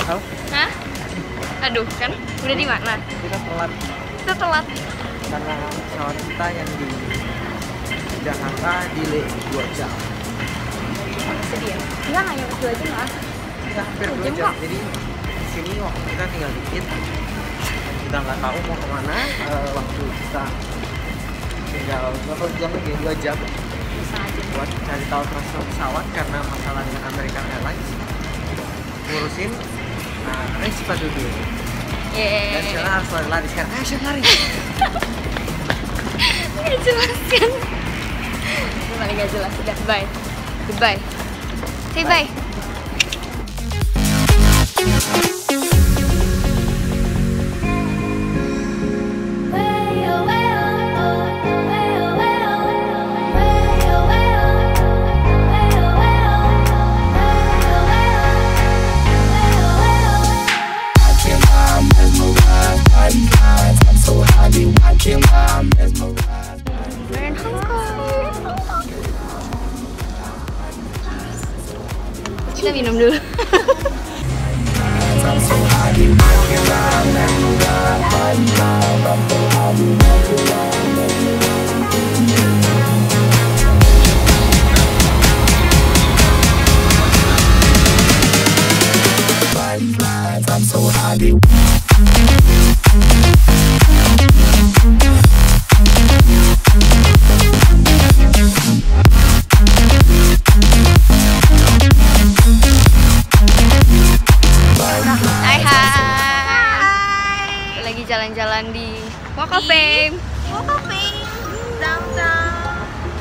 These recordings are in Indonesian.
Halo? Hah? Aduh, kan udah di mana? Kita telat Kita telat. karena pesawat kita yang di Jakarta delay 2 jam. Sedih ya? Enggak, nggak nyampe 2 jam lah. Ya, hampir 2 jam jam. kok. Jadi di sini waktu kita tinggal dikit. Kita nggak tahu mau kemana. Waktu kita tinggal berapa jam lagi? 2 jam. Buat cari tahu transfer pesawat karena masalah dengan American Airlines. Ngurusin. Nah, ayo cepat dulu. Dan Sheila harus lari sekarang. Ayo Sheila lari. Nggak jelas kan? Itu paling nggak jelas. Udah, bye. Goodbye. Say bye. Kita minum dulu. Jalan-jalan di Walk of Fame. Walk of Fame, downtown.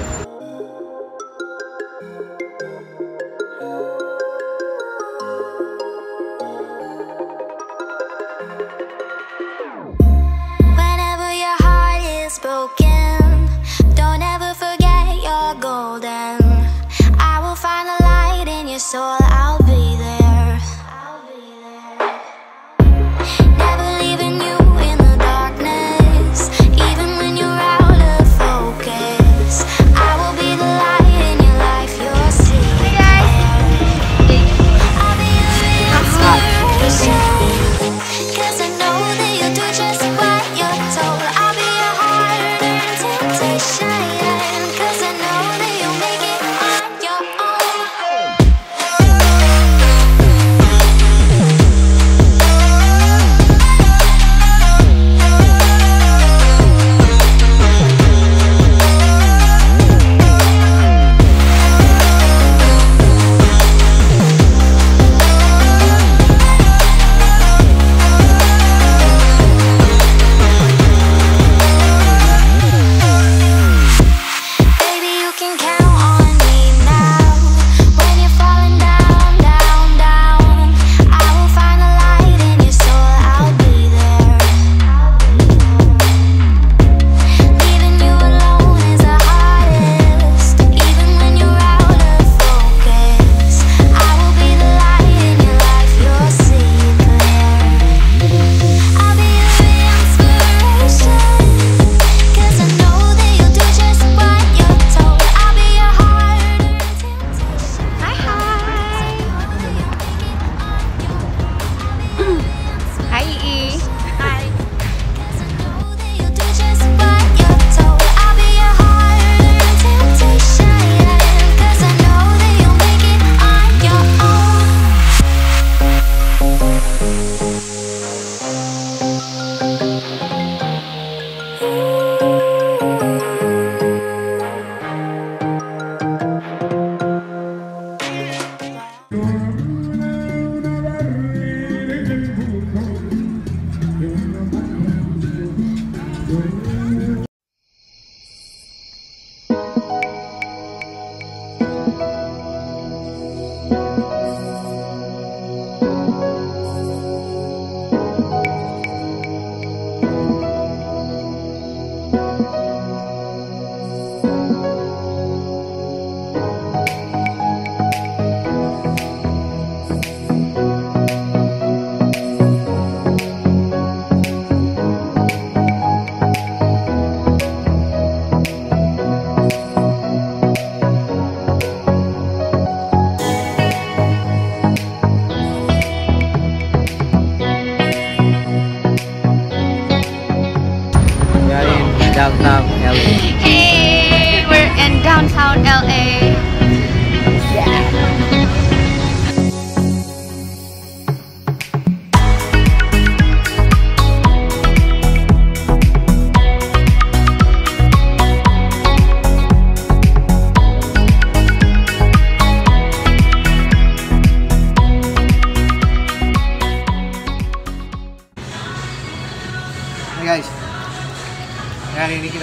Whenever your heart is broken, don't ever forget you're golden. I will find a light in your soul, I'll be there. Never leaving you in the darkness, even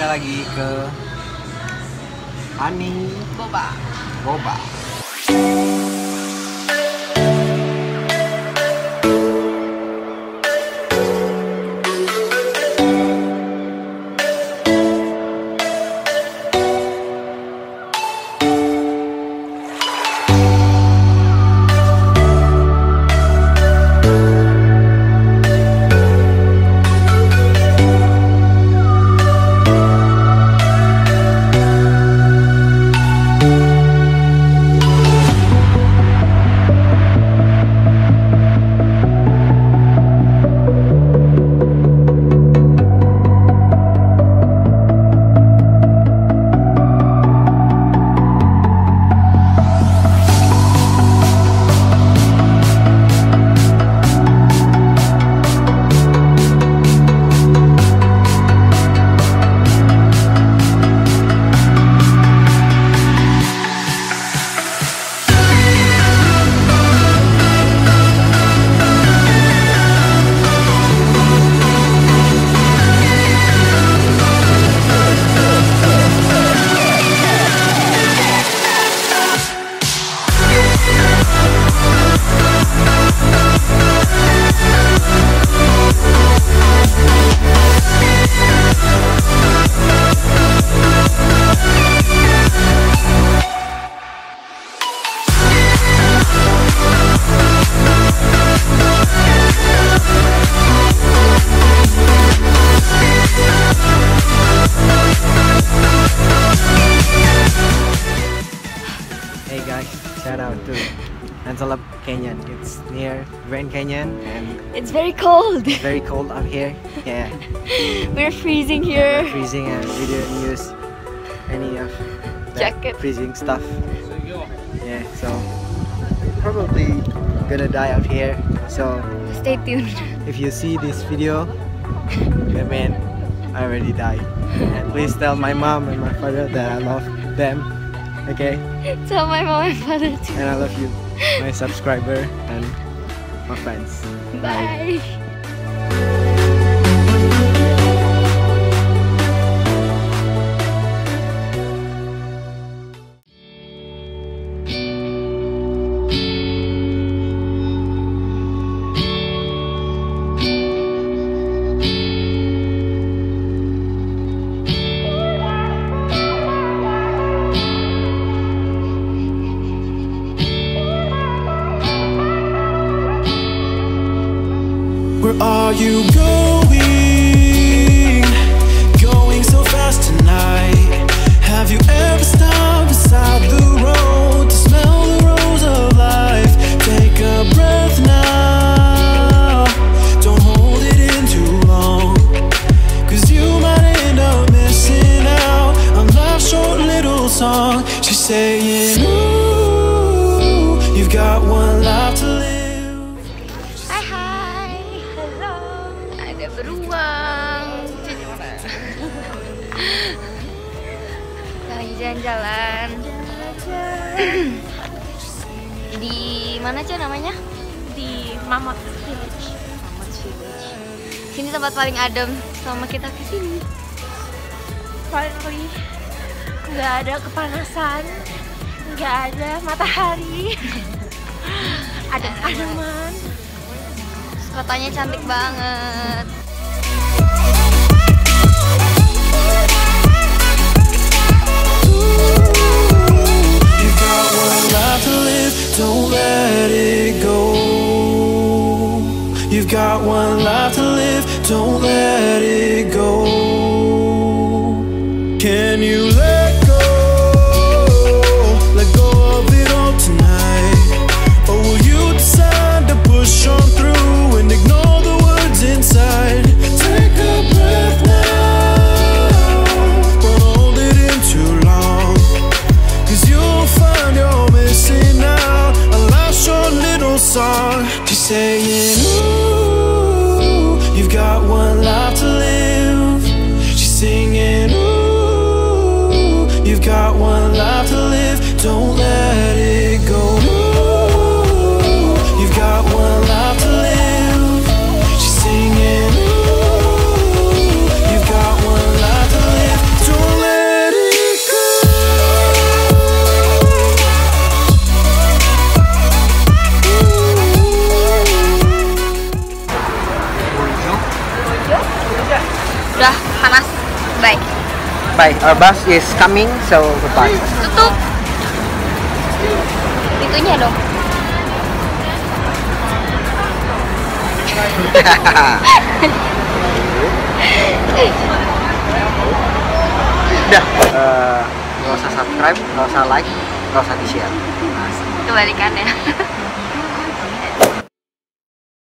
lagi ke Ani Boba. Boba. Hey guys, shout out to Antelope Canyon. It's near Grand Canyon and It's very cold. it's very cold out here. Yeah, We're freezing we're here. freezing and we didn't use any of that Jacket. freezing stuff. Yeah, so we're probably gonna die out here. So Stay tuned. if you see this video, I mean, I already died. And please tell my mom and my father that I love them. Okay? Tell my mom and father too. And I love you, my subscriber and my friends. Bye. Where are you going? Going so fast tonight. Have you ever stopped beside the road to smell the rose of life? Take a breath now. Don't hold it in too long, 'cause you might end up missing out on life's short little song. She's saying, ooh, you've got one life to live. Hai hai. Halo. Ada beruang. Lagi jalan-jalan. Di mana aja namanya? Di Mammoth Village. Mammoth Village. Sini tempat paling adem selama kita kesini. Finally, nggak ada kepanasan, nggak ada matahari, ada tanaman. Kotanya cantik banget. You've got one life to live, don't let it go. You've got one life to live, don't let it go. Can you let go of it all tonight? Or will you decide to push on through and ignore the words inside? Take a breath now, don't hold it in too long, 'cause you'll find you're missing out a life's short little song. She's saying, ooh, you've got one life to live. She's singing, ooh, you've got one life to live, don't let it go. Ooh, you've got one life to live. She's singing, ooh, you've got one life to live, panas. Bye. Bye. Our bus is coming, so goodbye. Tutup. Pintunya dong. Udah, nggak usah subscribe, nggak usah like, nggak usah di share. Kebalikannya.